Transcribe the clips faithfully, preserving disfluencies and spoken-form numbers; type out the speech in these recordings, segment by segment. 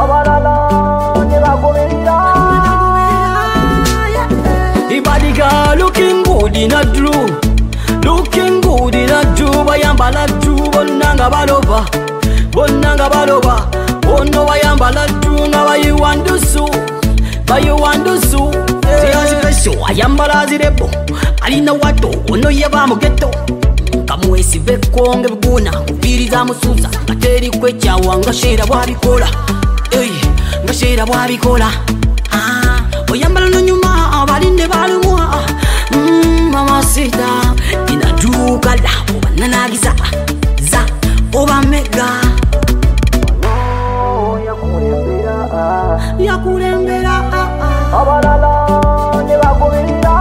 Ibadiga looking good in a drew, looking good in a drew. Bayambala drew, bonanga balova, bonanga balova. Ono bayambala drew, na bayi wandusu, bayi wandusu. Siyazi pesho, ayambala zirebo, alina wato, ono yeba mugeto. Kamwesi bekonge buguna, kubiriza musuza, ateri kwecha wanga shira wabikola, ey, ngashira wabikola. Ah, oyambala no nyuma, abalinde balumwa. Mmm, mama sita, ina duka la, oba nanagiza, za, oba mega. Oh, yakulembera, yakulembera, abalala, nebakulembera.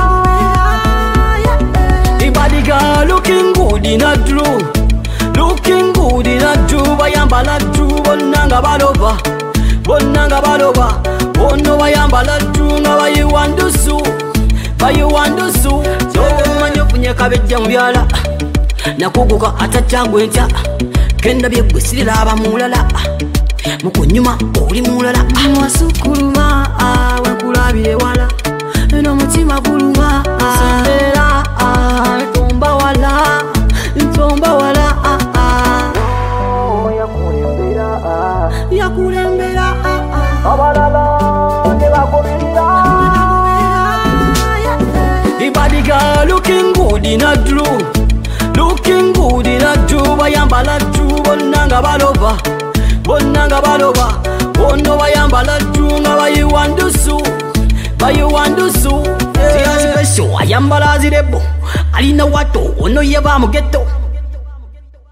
Ibadiga looking good in a drew, looking good in a drew. Bayambala drew, bonanga balova, bonanga balova. Ono bayambala drew, na bayi wandusu, bayi wandusu. So manyo funye kabejja mubyala, nakuguka atachangwe nta. Kenda byegwisirira abamulala, mukunyuma oli mulala. Mwasukuluma awe kulabire wala, eno mutima guluma sembera tomba wala, tomba wala. Oh, yakulembera, yakulembera. Abalala nebakulembera. Ibadiga looking good in a drew, looking good in a drew. Bayambala drew, bonanga balova, bonanga balova. Ono bayambala drew, na bayi wandusu, bayi wandusu. Siyazi pesho, ayambala zirebo, alina wato, ono yeba mugeto.